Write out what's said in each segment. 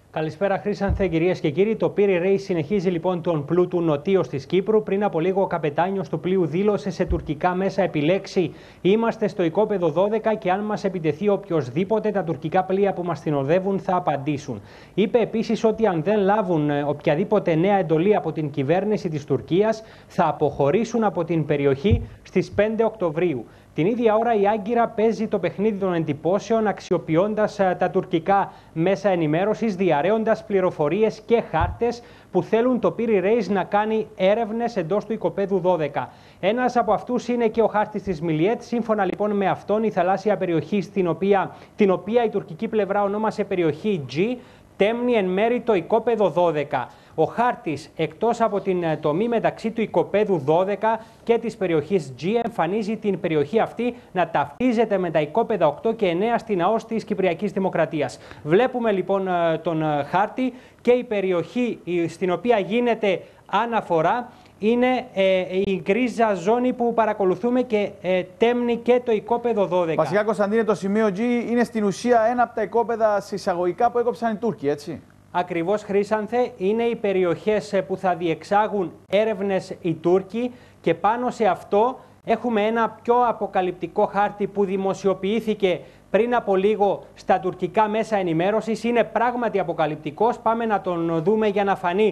Καλησπέρα, Χρήσανθε, κυρίες και κύριοι. Το Piri Reis συνεχίζει λοιπόν τον πλούτου νοτίως της Κύπρου. Πριν από λίγο, ο καπετάνιος του πλοίου δήλωσε σε τουρκικά μέσα επιλέξει: είμαστε στο οικόπεδο 12 και αν μας επιτεθεί οποιοδήποτε, τα τουρκικά πλοία που μας συνοδεύουν θα απαντήσουν. Είπε επίσης ότι αν δεν λάβουν οποιαδήποτε νέα εντολή από την κυβέρνηση της Τουρκίας, θα αποχωρήσουν από την περιοχή στις 5 Οκτωβρίου. Την ίδια ώρα η Άγκυρα παίζει το παιχνίδι των εντυπώσεων, αξιοποιώντας τα τουρκικά μέσα ενημέρωσης, διαρρέοντας πληροφορίες και χάρτες που θέλουν το Piri Reis να κάνει έρευνες εντός του οικοπέδου 12. Ένας από αυτούς είναι και ο χάρτης της Μιλιέτ. Σύμφωνα λοιπόν με αυτόν, η θαλάσσια περιοχή την οποία η τουρκική πλευρά ονόμασε περιοχή G, τέμνει εν μέρη το οικόπεδο 12. Ο χάρτης, εκτός από την τομή μεταξύ του οικοπέδου 12 και της περιοχής G, εμφανίζει την περιοχή αυτή να ταυτίζεται με τα οικόπεδα 8 και 9 στην ΑΟΣ της Κυπριακής Δημοκρατίας. Βλέπουμε λοιπόν τον χάρτη και η περιοχή στην οποία γίνεται αναφορά είναι η γκρίζα ζώνη που παρακολουθούμε και τέμνει και το οικόπεδο 12. Βασικά, Κωνσταντίνε, το σημείο G είναι στην ουσία ένα από τα οικόπεδα συσσαγωγικά που έκοψαν οι Τούρκοι, έτσι. Ακριβώς, Χρήσανθε, είναι οι περιοχές που θα διεξάγουν έρευνες οι Τούρκοι και πάνω σε αυτό έχουμε ένα πιο αποκαλυπτικό χάρτη που δημοσιοποιήθηκε πριν από λίγο στα τουρκικά μέσα ενημέρωσης. Είναι πράγματι αποκαλυπτικός. Πάμε να τον δούμε για να φανεί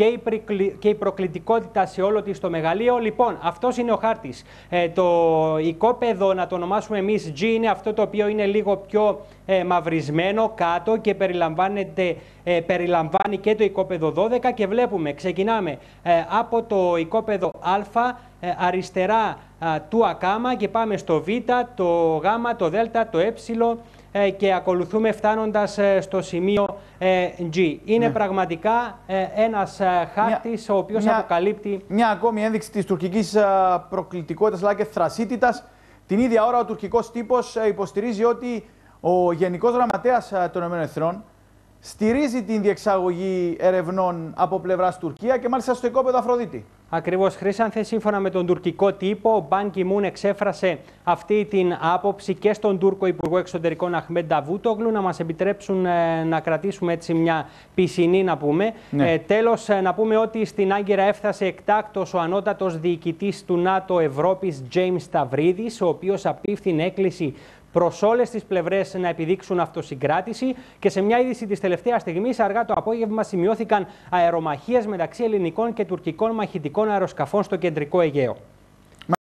και η προκλητικότητα σε όλο της το μεγαλείο. Λοιπόν, αυτός είναι ο χάρτης. Το οικόπεδο, να το ονομάσουμε εμείς G, είναι αυτό το οποίο είναι λίγο πιο μαυρισμένο κάτω και περιλαμβάνει και το οικόπεδο 12 και βλέπουμε, ξεκινάμε από το οικόπεδο Α, αριστερά του Ακάμα και πάμε στο Β, το Γ, το Δ, το Ε και ακολουθούμε φτάνοντας στο σημείο G. Είναι πραγματικά ένας χάρτης ο οποίος αποκαλύπτει... Μια ακόμη ένδειξη της τουρκικής προκλητικότητας αλλά και θρασίτητας. Την ίδια ώρα ο τουρκικός τύπος υποστηρίζει ότι ο Γενικός Γραμματέας των ΗΠΑ στηρίζει την διεξαγωγή ερευνών από πλευράς Τουρκία και μάλιστα στο οικόπεδο Αφροδίτη. Ακριβώς, Χρήσανθε, σύμφωνα με τον τουρκικό τύπο, ο Μπαν Κι Μουν εξέφρασε αυτή την άποψη και στον Τούρκο Υπουργό Εξωτερικών Αχμέντ Νταβούτογλου, να μας επιτρέψουν να κρατήσουμε έτσι μια πισινή, να πούμε. Ναι. Τέλος, να πούμε ότι στην Άγκυρα έφτασε εκτάκτος ο ανώτατος διοικητής του ΝΑΤΟ Ευρώπης, James Stavridis, ο οποίος απίφθινε έκκληση προς όλες τις πλευρές να επιδείξουν αυτοσυγκράτηση και σε μια είδηση της τελευταίας στιγμής, αργά το απόγευμα, σημειώθηκαν αερομαχίες μεταξύ ελληνικών και τουρκικών μαχητικών αεροσκαφών στο κεντρικό Αιγαίο.